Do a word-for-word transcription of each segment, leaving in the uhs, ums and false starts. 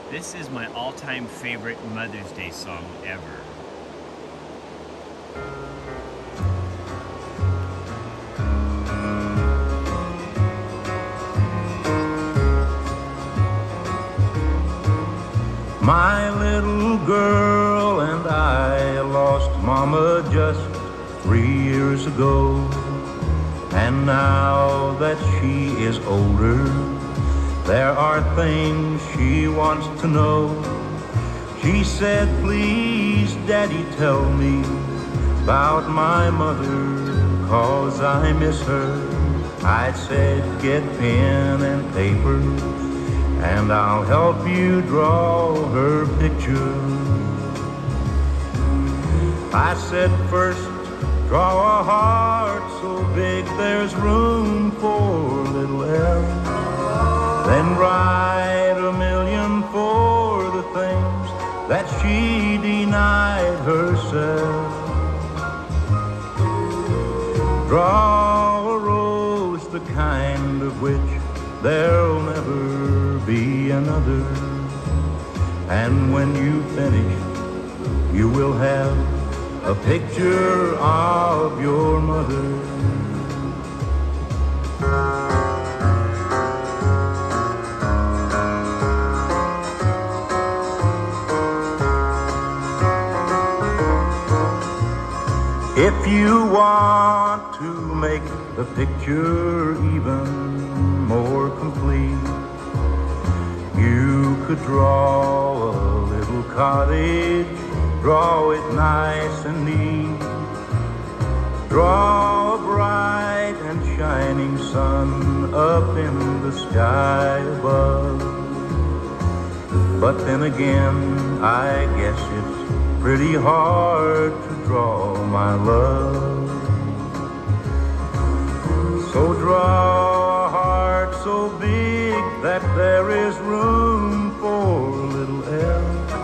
This is my all-time favorite Mother's Day song ever. My little girl and I lost Mama just three years ago. And now that she is older, there are things she wants to know. She said, please, Daddy, tell me about my mother, 'cause I miss her. I said, get pen and paper, and I'll help you draw her picture. I said, first, draw a heart so big there's room for little L. Then write a million for the things that she denied herself. Draw a rose the kind of which there'll never be another. And when you finish, you will have a picture of your mother. If you want to make the picture even more complete, you could draw a little cottage, draw it nice and neat. Draw a bright and shining sun up in the sky above. But then again, I guess it's pretty hard to draw my love. So draw a heart so big that there is room for little L.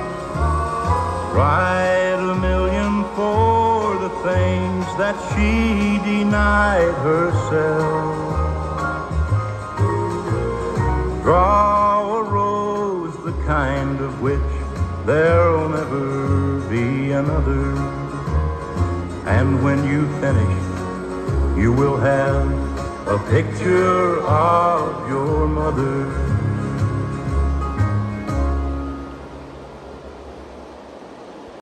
Write a million for the things that she denied herself. Draw a rose the kind of which there'll never be another. And when you finish, you will have a picture of your mother.